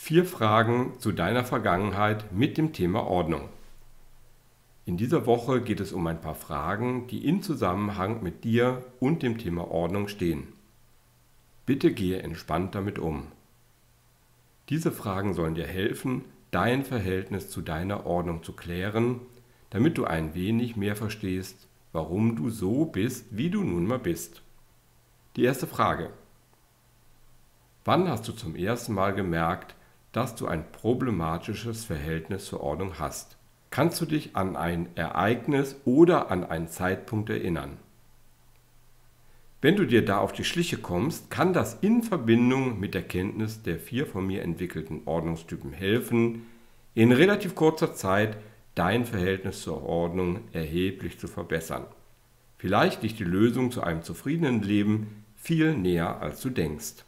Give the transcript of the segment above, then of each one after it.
4 Fragen zu deiner Vergangenheit mit dem Thema Ordnung. In dieser Woche geht es um ein paar Fragen, die in Zusammenhang mit dir und dem Thema Ordnung stehen. Bitte gehe entspannt damit um. Diese Fragen sollen dir helfen, dein Verhältnis zu deiner Ordnung zu klären, damit du ein wenig mehr verstehst, warum du so bist, wie du nun mal bist. Die erste Frage. Wann hast du zum ersten Mal gemerkt, dass du ein problematisches Verhältnis zur Ordnung hast? Kannst du dich an ein Ereignis oder an einen Zeitpunkt erinnern? Wenn du dir da auf die Schliche kommst, kann das in Verbindung mit der Kenntnis der 4 von mir entwickelten Ordnungstypen helfen, in relativ kurzer Zeit dein Verhältnis zur Ordnung erheblich zu verbessern. Vielleicht liegt die Lösung zu einem zufriedenen Leben viel näher, als du denkst.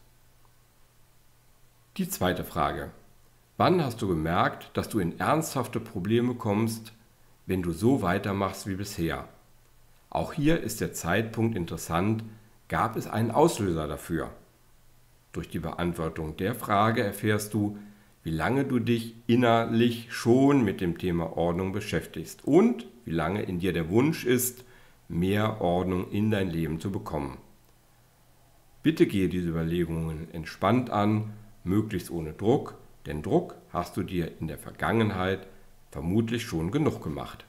Die zweite Frage. Wann hast du gemerkt, dass du in ernsthafte Probleme kommst, wenn du so weitermachst wie bisher? Auch hier ist der Zeitpunkt interessant. Gab es einen Auslöser dafür? Durch die Beantwortung der Frage erfährst du, wie lange du dich innerlich schon mit dem Thema Ordnung beschäftigst und wie lange in dir der Wunsch ist, mehr Ordnung in dein Leben zu bekommen. Bitte gehe diese Überlegungen entspannt an, möglichst ohne Druck, denn Druck hast du dir in der Vergangenheit vermutlich schon genug gemacht.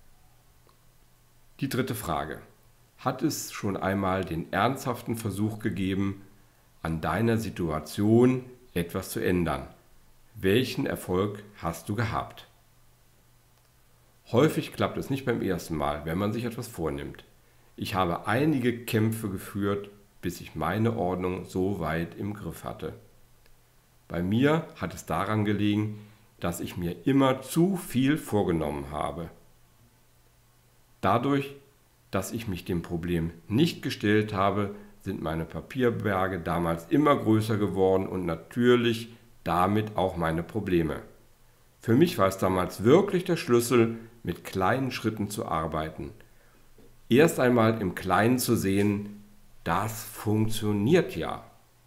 Die dritte Frage. Hat es schon einmal den ernsthaften Versuch gegeben, an deiner Situation etwas zu ändern? Welchen Erfolg hast du gehabt? Häufig klappt es nicht beim ersten Mal, wenn man sich etwas vornimmt. Ich habe einige Kämpfe geführt, bis ich meine Ordnung so weit im Griff hatte. Bei mir hat es daran gelegen, dass ich mir immer zu viel vorgenommen habe. Dadurch, dass ich mich dem Problem nicht gestellt habe, sind meine Papierberge damals immer größer geworden und natürlich damit auch meine Probleme. Für mich war es damals wirklich der Schlüssel, mit kleinen Schritten zu arbeiten. Erst einmal im Kleinen zu sehen, das funktioniert ja.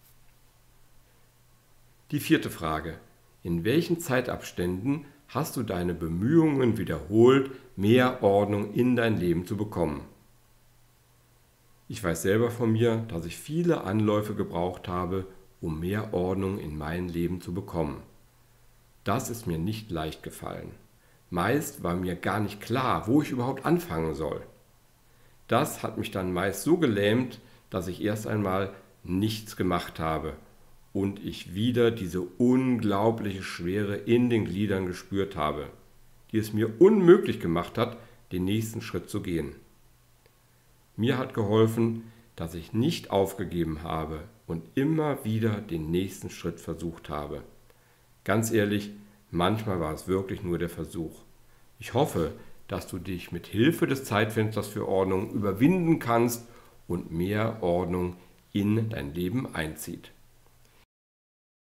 Die vierte Frage. In welchen Zeitabständen hast du deine Bemühungen wiederholt, mehr Ordnung in dein Leben zu bekommen? Ich weiß selber von mir, dass ich viele Anläufe gebraucht habe, um mehr Ordnung in mein Leben zu bekommen. Das ist mir nicht leicht gefallen. Meist war mir gar nicht klar, wo ich überhaupt anfangen soll. Das hat mich dann meist so gelähmt, dass ich erst einmal nichts gemacht habe und ich wieder diese unglaubliche Schwere in den Gliedern gespürt habe, die es mir unmöglich gemacht hat, den nächsten Schritt zu gehen. Mir hat geholfen, dass ich nicht aufgegeben habe und immer wieder den nächsten Schritt versucht habe. Ganz ehrlich, manchmal war es wirklich nur der Versuch. Ich hoffe, dass du dich mit Hilfe des Zeitfensters für Ordnung überwinden kannst und mehr Ordnung in dein Leben einzieht.